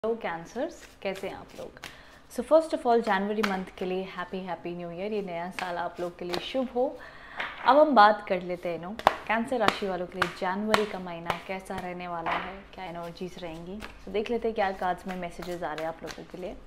Hello cancers, कैसे हैं आप लोग। सो फर्स्ट ऑफ ऑल जनवरी मंथ के लिए हैप्पी न्यू ईयर। ये नया साल आप लोग के लिए शुभ हो। अब हम बात कर लेते हैं कैंसर राशि वालों के लिए जनवरी का महीना कैसा रहने वाला है, क्या एनर्जीज रहेंगी। तो देख लेते हैं क्या कार्ड्स में मैसेजेस आ रहे हैं आप लोगों के लिए।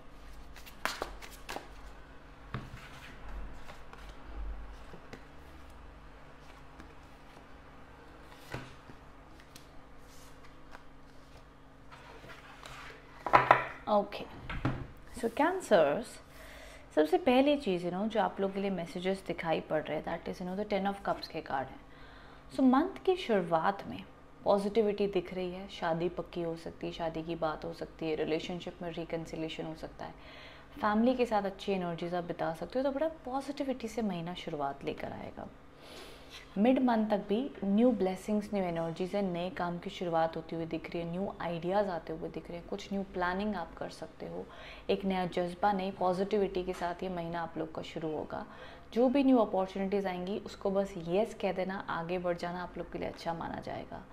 ओके, सो कैंसर्स, सबसे पहली चीज़ जो आप लोग के लिए मैसेजेस दिखाई पड़ रहे हैं that is the 10 of cups के कार्ड हैं। सो मंथ की शुरुआत में पॉजिटिविटी दिख रही है। शादी पक्की हो सकती है, शादी की बात हो सकती है, रिलेशनशिप में रिकन्सिलेशन हो सकता है, फैमिली के साथ अच्छी एनर्जीज आप बिता सकते हो। तो बड़ा पॉजिटिविटी से महीना शुरुआत लेकर आएगा। मिड मंथ तक भी न्यू ब्लेसिंग्स, न्यू एनर्जीज है, नए काम की शुरुआत होती हुई दिख रही है, न्यू आइडियाज़ आते हुए दिख रहे हैं, कुछ न्यू प्लानिंग आप कर सकते हो। एक नया जज्बा, नई पॉजिटिविटी के साथ ये महीना आप लोग का शुरू होगा। जो भी न्यू अपॉर्चुनिटीज़ आएंगी उसको बस येस कह देना, आगे बढ़ जाना आप लोग के लिए अच्छा माना जाएगा।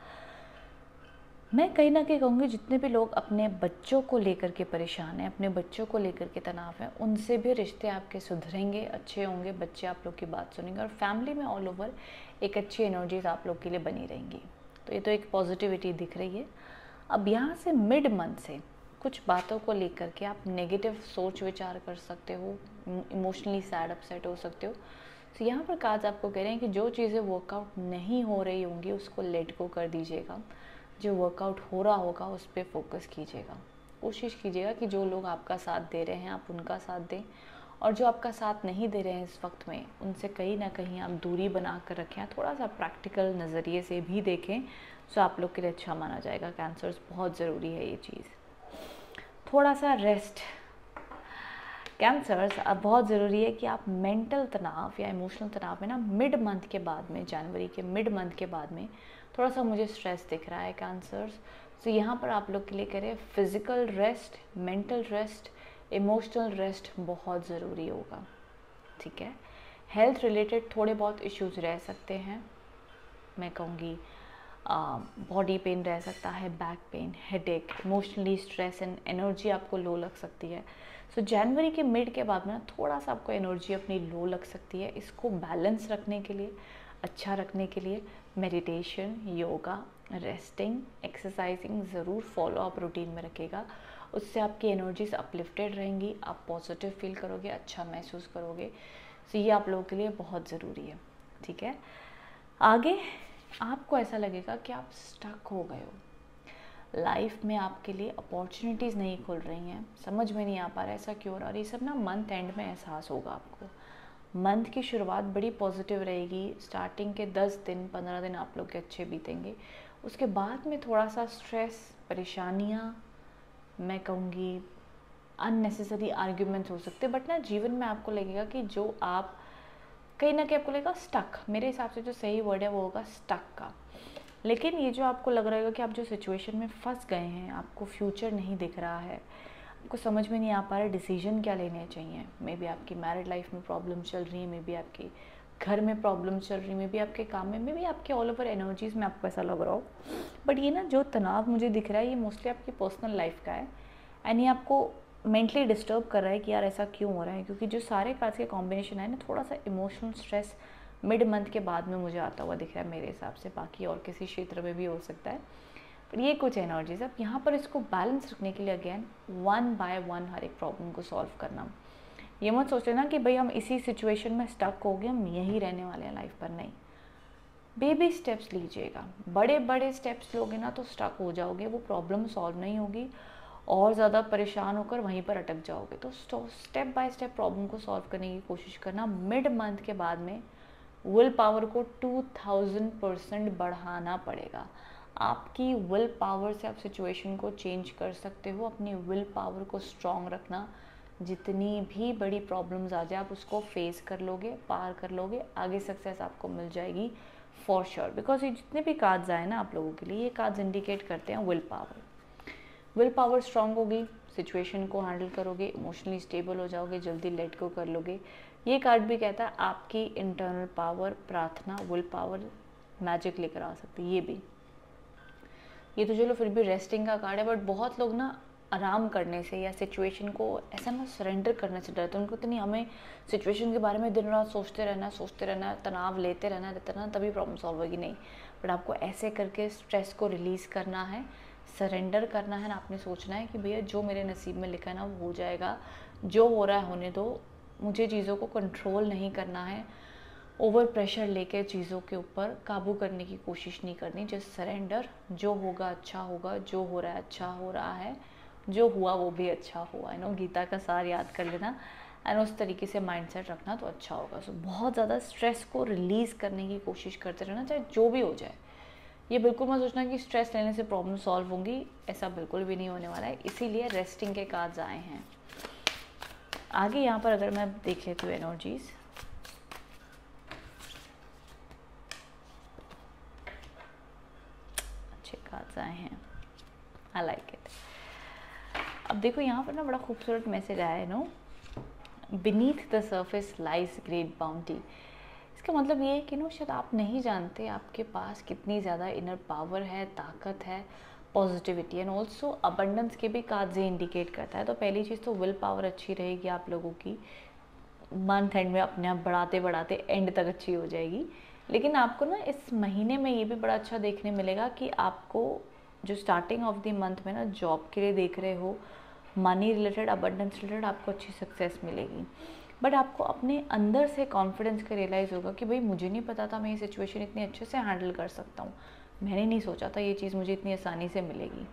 मैं कहीं ना कहीं कहूँगी जितने भी लोग अपने बच्चों को लेकर के परेशान हैं, अपने बच्चों को लेकर के तनाव हैं, उनसे भी रिश्ते आपके सुधरेंगे, अच्छे होंगे, बच्चे आप लोग की बात सुनेंगे और फैमिली में ऑल ओवर एक अच्छी एनर्जीज आप लोग के लिए बनी रहेंगी। तो ये तो एक पॉजिटिविटी दिख रही है। अब यहाँ से मिड मंथ से कुछ बातों को लेकर के आप नेगेटिव सोच विचार कर सकते हो, इमोशनली सैड अपसेट हो सकते हो। तो यहाँ पर कार्ड्स आपको कह रहे हैं कि जो चीज़ें वर्कआउट नहीं हो रही होंगी उसको लेट गो कर दीजिएगा। जो वर्कआउट हो रहा होगा उस पर फोकस कीजिएगा। कोशिश कीजिएगा कि जो लोग आपका साथ दे रहे हैं आप उनका साथ दें, और जो आपका साथ नहीं दे रहे हैं इस वक्त में उनसे कहीं ना कहीं आप दूरी बना कर रखें। थोड़ा सा प्रैक्टिकल नज़रिए से भी देखें तो आप लोग के लिए अच्छा माना जाएगा। कैंसर्स, बहुत ज़रूरी है ये चीज़। थोड़ा सा रेस्ट कैंसर्स, अब बहुत ज़रूरी है कि आप मेंटल तनाव या इमोशनल तनाव में मिड मंथ के बाद में, जनवरी के मिड मंथ के बाद में थोड़ा सा मुझे स्ट्रेस दिख रहा है कैंसर्स। तो यहाँ पर आप लोग के लिए करें physical rest, mental rest, emotional rest बहुत ज़रूरी होगा। ठीक है, हेल्थ रिलेटेड थोड़े बहुत इश्यूज रह सकते हैं। मैं कहूँगी बॉडी पेन रह सकता है, back pain, headache, emotionally stress and energy आपको लो लग सकती है। सो जनवरी के मिड के बाद में थोड़ा सा आपको एनर्जी अपनी लो लग सकती है। इसको बैलेंस रखने के लिए, अच्छा रखने के लिए मेडिटेशन, योगा, रेस्टिंग, एक्सरसाइजिंग ज़रूर फॉलो अप रूटीन में रखिएगा। उससे आपकी एनर्जीज अपलिफ्टेड रहेंगी, आप पॉजिटिव फील करोगे, अच्छा महसूस करोगे। सो ये आप लोगों के लिए बहुत ज़रूरी है। ठीक है, आगे आपको ऐसा लगेगा कि आप स्टक हो गए हो, लाइफ में आपके लिए अपॉर्चुनिटीज़ नहीं खुल रही हैं, समझ में नहीं आ पा रहा है ऐसा क्यों हो रहा है। और ये सब मंथ एंड में एहसास होगा आपको। मंथ की शुरुआत बड़ी पॉजिटिव रहेगी। स्टार्टिंग के 10 दिन 15 दिन आप लोग के अच्छे बीतेंगे। उसके बाद में थोड़ा सा स्ट्रेस, परेशानियाँ, मैं कहूँगी अननेसेसरी आर्ग्यूमेंट्स हो सकते हैं। बट जीवन में आपको लगेगा कि जो आप कहीं ना कहीं आपको लगेगा स्टक, मेरे हिसाब से जो सही वर्ड है वो होगा स्टक का। लेकिन ये जो आपको लग रहा है कि आप जो सिचुएशन में फंस गए हैं, आपको फ्यूचर नहीं दिख रहा है, आपको समझ में नहीं आ पा रहा है डिसीजन क्या लेने चाहिए। मे बी आपकी मैरिड लाइफ में प्रॉब्लम चल रही है, मे बी आपके घर में प्रॉब्लम चल रही है, मे बी आपके काम में, मे बी आपके ऑल ओवर एनर्जीज में आपको ऐसा लग रहा हो। बट ये जो तनाव मुझे दिख रहा है ये मोस्टली आपकी पर्सनल लाइफ का है एंड ये आपको मेंटली डिस्टर्ब कर रहा है कि यार ऐसा क्यों हो रहा है। क्योंकि जो सारे कार्ड्स के कॉम्बिनेशन है थोड़ा सा इमोशनल स्ट्रेस मिड मंथ के बाद में मुझे आता हुआ दिख रहा है मेरे हिसाब से। बाकी और किसी क्षेत्र में भी हो सकता है, पर ये कुछ एनर्जीज। अब यहाँ पर इसको बैलेंस रखने के लिए अगेन 1 बाय 1 हर एक प्रॉब्लम को सॉल्व करना। ये मत सोच लेना कि भाई हम इसी सिचुएशन में स्टक हो गए, हम यहीं रहने वाले हैं लाइफ पर। नहीं, बेबी स्टेप्स लीजिएगा। बड़े बड़े स्टेप्स लोगे तो स्टक हो जाओगे, वो प्रॉब्लम सॉल्व नहीं होगी और ज़्यादा परेशान होकर वहीं पर अटक जाओगे। तो स्टेप बाय स्टेप प्रॉब्लम को सॉल्व करने की कोशिश करना। मिड मंथ के बाद में विल पावर को 2000% बढ़ाना पड़ेगा। आपकी विल पावर से आप सिचुएशन को चेंज कर सकते हो। अपनी विल पावर को स्ट्रॉन्ग रखना। जितनी भी बड़ी प्रॉब्लम्स आ जाए आप उसको फेस कर लोगे, पार कर लोगे, आगे सक्सेस आपको मिल जाएगी फॉर श्योर। बिकॉज ये जितने भी कार्ड्स आए आप लोगों के लिए, ये कार्ड्स इंडिकेट करते हैं will power. Will power strong होगी, सिचुएशन को हैंडल करोगे, इमोशनली स्टेबल हो जाओगे, जल्दी लेट गो कर लोगे। ये कार्ड भी कहता है आपकी इंटरनल पावर, प्रार्थना, विल पावर मैजिक लेकर आ सकती है। ये तो चलो फिर भी रेस्टिंग का कार्ड है। बट बहुत लोग आराम करने से या सिचुएशन को ऐसा ना सरेंडर करने से डरते हैं। उनको तो नहीं हमें सिचुएशन के बारे में दिन रात सोचते रहना, तनाव लेते रहना तभी प्रॉब्लम सॉल्व होगी, नहीं। बट आपको ऐसे करके स्ट्रेस को रिलीज़ करना है, सरेंडर करना है ना। आपने सोचना है कि भैया जो मेरे नसीब में लिखा है ना वो हो जाएगा, जो हो रहा है होने दो, मुझे चीज़ों को कंट्रोल नहीं करना है, ओवर प्रेशर लेके चीज़ों के ऊपर काबू करने की कोशिश नहीं करनी। जस्ट सरेंडर, जो होगा अच्छा होगा, जो हो रहा है अच्छा हो रहा है, जो हुआ वो भी अच्छा हुआ। नो गीता का सार याद कर लेना एंड उस तरीके से माइंडसेट रखना तो अच्छा होगा। सो बहुत ज़्यादा स्ट्रेस को रिलीज़ करने की कोशिश करते रहना, चाहे जो भी हो जाए। ये बिल्कुल मत सोचना कि स्ट्रेस लेने से प्रॉब्लम सॉल्व होंगी, ऐसा बिल्कुल भी नहीं होने वाला है। इसीलिए रेस्टिंग के कार्ड्स आए हैं। आगे यहाँ पर अगर मैं देख लेती हूँ एनर्जीज, अच्छे कार्ड्स आए हैं, आई लाइक इट। अब देखो यहाँ पर ना बड़ा खूबसूरत मैसेज आया है, know beneath the surface lies great bounty. इसका मतलब ये है कि नो शायद आप नहीं जानते आपके पास कितनी ज़्यादा इनर पावर है, ताकत है, पॉजिटिविटी एंड ऑल्सो अबंडेंस के भी कार्ड्स ये इंडिकेट करता है। तो पहली चीज़ तो विल पावर अच्छी रहेगी आप लोगों की, मंथ एंड में अपने आप बढ़ाते बढ़ाते एंड तक अच्छी हो जाएगी। लेकिन आपको ना इस महीने में ये भी बड़ा अच्छा देखने मिलेगा कि आपको जो स्टार्टिंग ऑफ द मंथ में ना जॉब के लिए देख रहे हो, मनी रिलेटेड, अबंडेंस रिलेटेड आपको अच्छी सक्सेस मिलेगी। बट आपको अपने अंदर से कॉन्फिडेंस का रियलाइज़ होगा कि भाई मुझे नहीं पता था मैं ये सिचुएशन इतनी अच्छे से हैंडल कर सकता हूँ, मैंने नहीं सोचा था ये चीज़ मुझे इतनी आसानी से मिलेगी।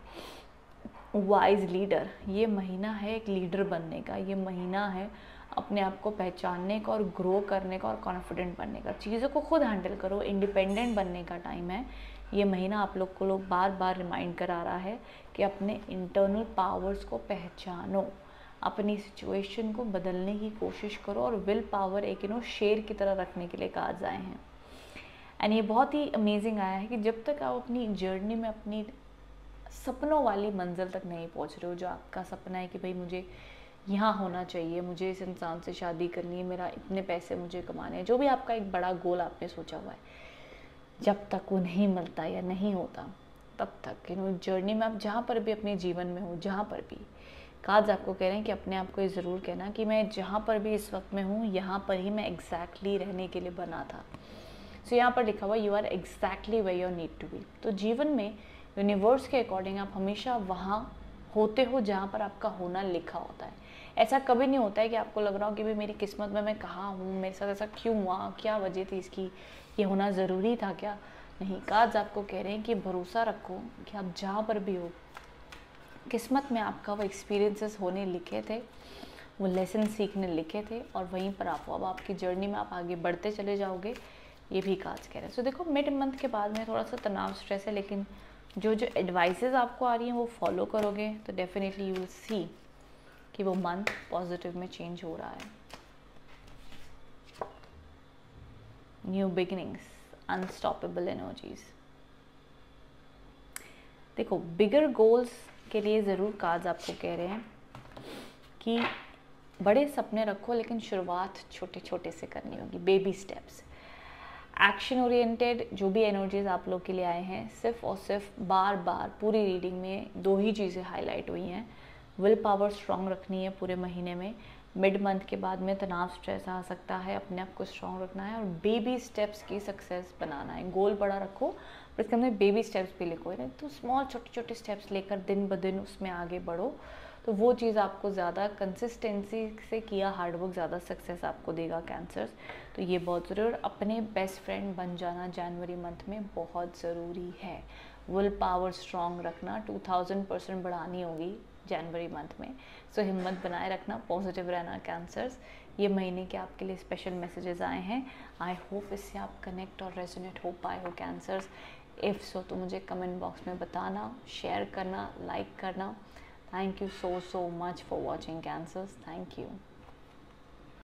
वाइज लीडर, ये महीना है एक लीडर बनने का, ये महीना है अपने आप को पहचानने का और ग्रो करने का और कॉन्फिडेंट बनने का। चीज़ों को खुद हैंडल करो, इंडिपेंडेंट बनने का टाइम है। ये महीना आप लोग को बार बार रिमाइंड करा रहा है कि अपने इंटरनल पावर्स को पहचानो, अपनी सिचुएशन को बदलने की कोशिश करो और विल पावर एक शेर की तरह रखने के लिए कार्ड्स आए हैं। एंड ये बहुत ही अमेजिंग आया है कि जब तक आप अपनी जर्नी में अपनी सपनों वाली मंजिल तक नहीं पहुंच रहे हो, जो आपका सपना है कि भाई मुझे यहाँ होना चाहिए, मुझे इस इंसान से शादी करनी है, मेरा इतने पैसे मुझे कमाने हैं, जो भी आपका एक बड़ा गोल आपने सोचा हुआ है, जब तक वो नहीं मिलता या नहीं होता तब तक जर्नी में आप जहाँ पर भी अपने जीवन में हो, जहाँ पर भी कार्ड्स आपको कह रहे हैं कि अपने आप को ये ज़रूर कहना कि मैं जहाँ पर भी इस वक्त में हूँ, यहाँ पर ही मैं एग्जैक्टली रहने के लिए बना था। सो यहाँ पर लिखा हुआ you are exactly where you need to be. तो जीवन में यूनिवर्स के अकॉर्डिंग आप हमेशा वहाँ होते हो जहाँ पर आपका होना लिखा होता है। ऐसा कभी नहीं होता है कि आपको लग रहा हो कि भाई मेरी किस्मत में मैं कहाँ हूँ, मेरे साथ ऐसा क्यों हुआ, क्या वजह थी इसकी, ये होना ज़रूरी था क्या। नहीं, कार्ड्स आपको कह रहे हैं कि भरोसा रखो कि आप जहाँ पर भी हो, किस्मत में आपका वो एक्सपीरियंसेस होने लिखे थे, वो लेसन सीखने लिखे थे और वहीं पर आप हो। अब आपकी जर्नी में आप आगे बढ़ते चले जाओगे, ये भी कार्ड्स कह रहे हैं। सो देखो मिड मंथ के बाद में थोड़ा सा तनाव, स्ट्रेस है, लेकिन जो जो एडवाइसेस आपको आ रही हैं वो फॉलो करोगे तो डेफिनेटली यू विल सी कि वो मंथ पॉजिटिव में चेंज हो रहा है। New beginnings, unstoppable energies. देखो बिगर गोल्स के लिए ज़रूर कार्ड्स आपको कह रहे हैं कि बड़े सपने रखो, लेकिन शुरुआत छोटे छोटे से करनी होगी, बेबी स्टेप्स। एक्शन ओरिएंटेड जो भी एनर्जीज आप लोग के लिए आए हैं, सिर्फ और सिर्फ बार बार पूरी रीडिंग में दो ही चीज़ें हाईलाइट हुई हैं। विल पावर स्ट्रॉन्ग रखनी है पूरे महीने में, मिड मंथ के बाद में तनाव, स्ट्रेस आ सकता है, अपने आप को स्ट्रॉन्ग रखना है और बेबी स्टेप्स की सक्सेस बनाना है। गोल बड़ा रखो पर इसके अंदर बेबी स्टेप्स भी लिखो, है ना, तो स्मॉल छोटे छोटे स्टेप्स लेकर दिन ब दिन उसमें आगे बढ़ो, तो वो चीज़ आपको ज़्यादा कंसिस्टेंसी से किया हार्डवर्क ज़्यादा सक्सेस आपको देगा कैंसर्स। तो ये बहुत ज़रूरी, और अपने बेस्ट फ्रेंड बन जाना जनवरी मंथ में बहुत ज़रूरी है। विल पावर स्ट्रॉन्ग रखना, 2000% बढ़ानी होगी जनवरी मंथ में। सो हिम्मत बनाए रखना, पॉजिटिव रहना कैंसर्स। ये महीने के आपके लिए स्पेशल मैसेजेस आए हैं। आई होप इससे आप कनेक्ट और रेजोनेट हो पाए हो कैंसर्स। इफ़ सो तो मुझे कमेंट बॉक्स में बताना, शेयर करना, लाइक करना। Thank you so much for watching Cancers. Thank you.